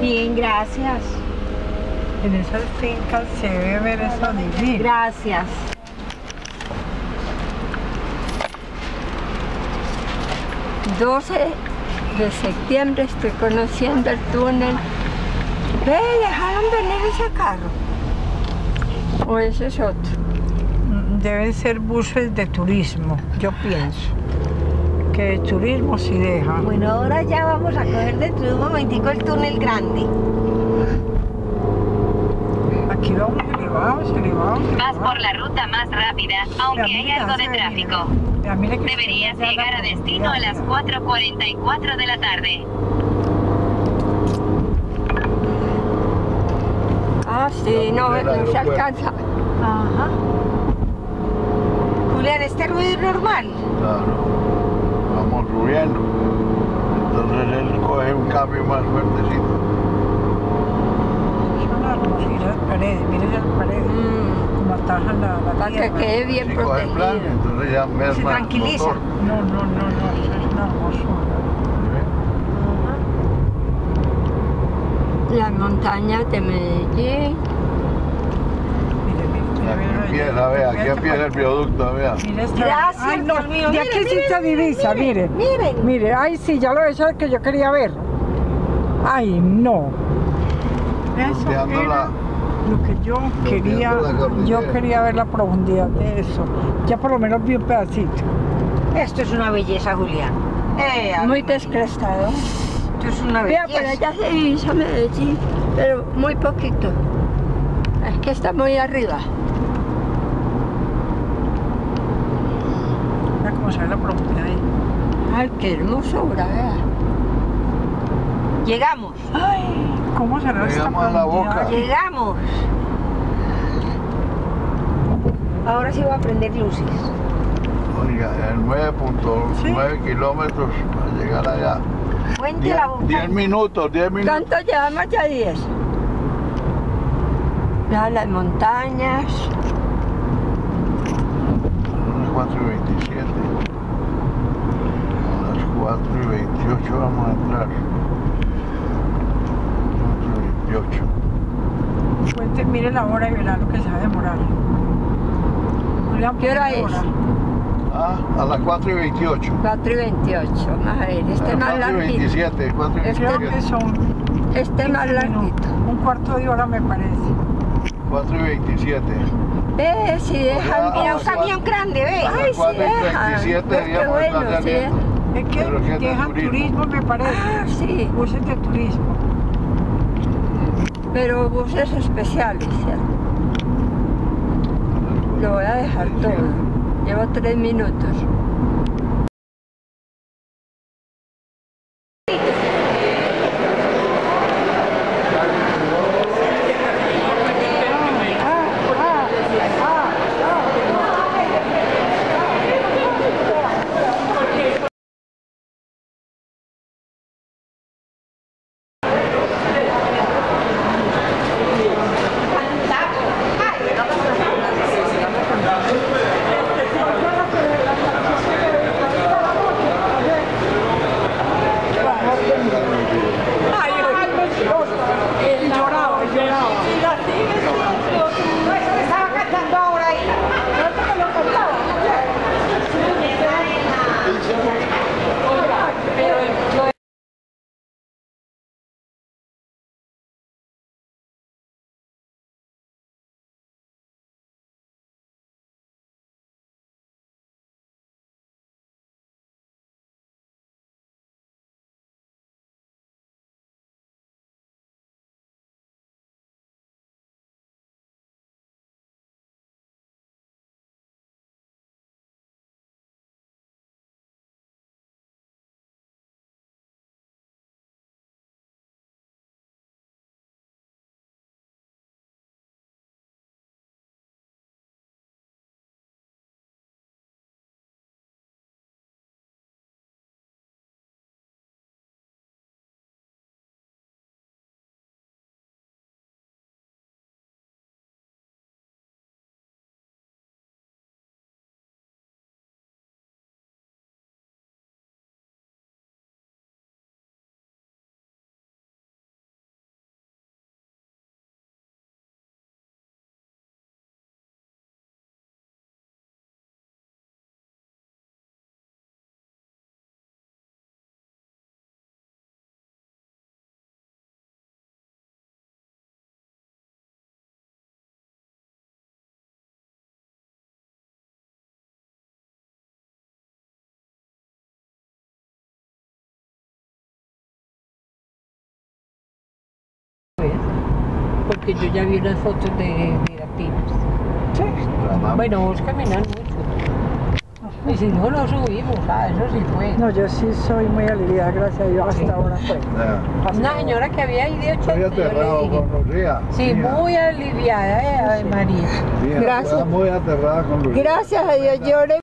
Bien, gracias. En esas fincas se debe ver eso divino. Gracias. ...12 de septiembre estoy conociendo el túnel. Ve, dejaron venir ese carro. ¿O ese es otro? Deben ser buses de turismo, yo pienso. Que de turismo sí deja. Bueno, ahora ya vamos a coger dentro de un momentico el túnel grande. Aquí vamos elevados. Vas por la ruta más rápida, aunque hay algo de tráfico. Deberías llegar a destino a las 4:44 de la tarde. Ah, sí, no se alcanza. Ajá. Julián, ¿este ruido es normal? Claro, vamos subiendo. Entonces él coge un cambio más fuertecito. Son las paredes, miren las paredes. Como atajan la Para que tierra. quede bien Si coge plan, protegido. entonces ya merma Se el tranquiliza. motor. No, eso es una hermosura. Las montañas de Medellín. Aquí empieza, vea, aquí empieza el viaducto, vea. Mire esta. Gracias, Ay, no, Dios mío, de aquí miren, sí se divisa, mire. Miren. Mire, ay, sí, ya lo he hecho que yo quería ver. Ay, no. Eso Fronteando era lo que yo quería. la cordillera. Yo quería ver la profundidad de eso. Ya por lo menos vi un pedacito. Esto es una belleza, Julián. Muy descrestado. Esto es una Vea, belleza. por allá se divisa Medellín, pero muy poquito. Es que está muy arriba. Mira cómo se ve la profundidad ahí. Ay, qué hermosura, vea. Llegamos. Ay, ¿cómo será esta Llegamos a la profundidad? boca. Llegamos. Ahora sí voy a prender luces. Oiga, en 9.9 kilómetros para llegar allá. Cuente la boca. 10 minutos. ¿Cuánto llevamos ya? 10. Vea las montañas. Son las 4:27. A las 4:28 vamos a entrar. 4:28. Cuente, mire la hora y verá lo que se va a demorar. Julián, ¿Qué hora es? Ah, a las 4:28. 4:28. Vamos a ver, este más larguito. 4:27, Creo que 4:27. son Este más 15 larguito. minutos, un cuarto de hora me parece. 4:27. Ve, si dejan. Mira, un camión grande, ve. Ay, sí, 4:27 dejan. digamos, Qué bueno, está sí. saliendo. Es que Pero que es de dejan turismo me parece. Ah, sí, Buses de turismo. pero buses especiales, ¿cierto? Lo voy a dejar todo. Llevo 3 minutos. porque yo ya vi unas fotos de Pirapinas. Sí. Bueno, vos caminas mucho. Y si no, lo subimos, eso sí fue. No, yo sí soy muy aliviada, gracias a Dios, hasta ahora fue. Una señora que había ahí de 80 Estoy aterrado con Lucía. sí, muy aliviada, María. Sí, Gracias. muy aterrada con Lucía. Gracias a Dios, lloré